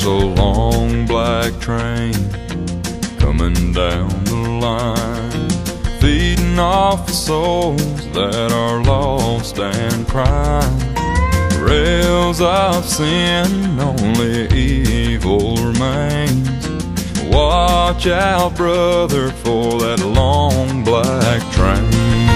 a long black train coming down the line, feeding off the souls that are lost and crying. Rails of sin, only evil remains. Watch out, brother, for that long black train.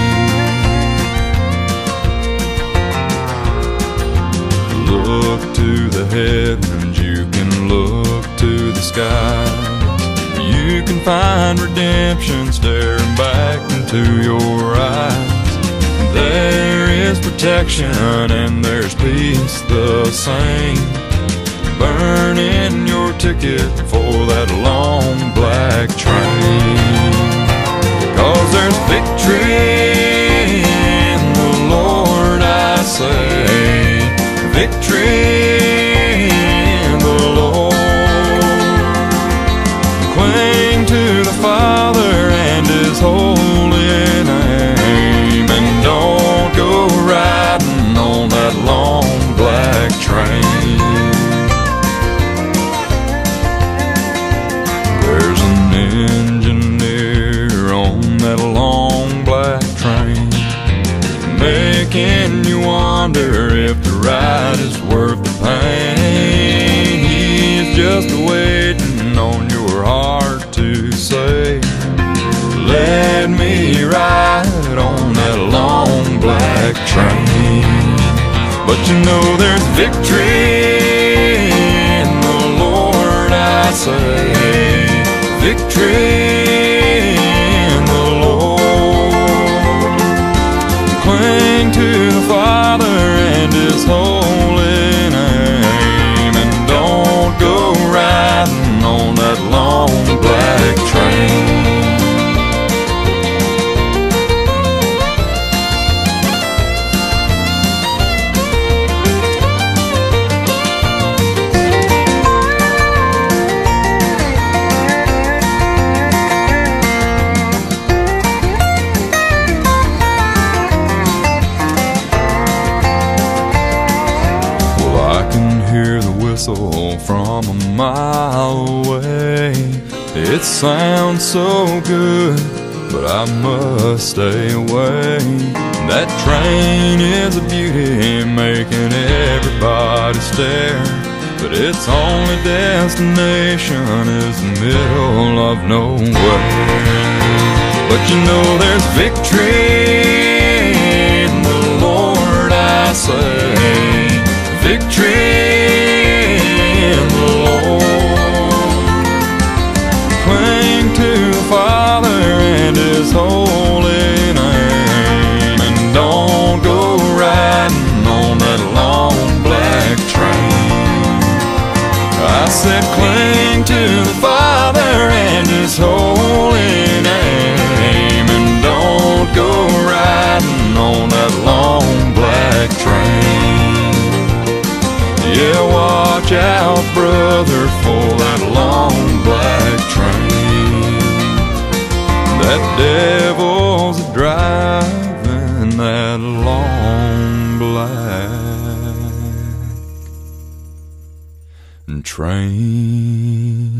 Look to the heavens, you can look to the skies. You can find redemption staring back into your eyes. There is protection and there's peace the same. Burn in your ticket for that long black train. 'Cause there's victory in the Lord, I say. Victory in the Lord. Cling to the Father and His holy name, and don't go riding on that long black train. There's an engineer on that long black train, making you wonder if the ride is worth the pain. He's just waiting on your heart to say, let me ride on that long black train. But you know there's victory in the Lord, I say. Victory in the Lord. Cling to the Father and His holy name, and don't go riding on that long black train. Hear the whistle from a mile away. It sounds so good, but I must stay away. That train is a beauty, making everybody stare, but its only destination is the middle of nowhere. But you know there's victory in the Lord, I say. Victory in the Lord. Cling to the Father and His holy name, and don't go riding on that long black train. I said cling to the Father and His holy name, and don't go riding on that long black train. Yeah, watch out, brother, for that long black train. That devil's driving that long black train.